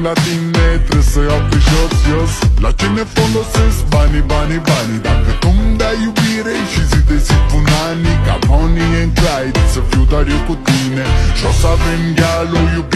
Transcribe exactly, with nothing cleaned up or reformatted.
la tine trebuie să iau pe jos, jos. La ce ne folosesc banii, banii, banii dacă tu-mi dai iubire și zi de zi pun anii ca Bonnie and Clyde, să fiu doar eu cu tine și o să avem gal, o iubire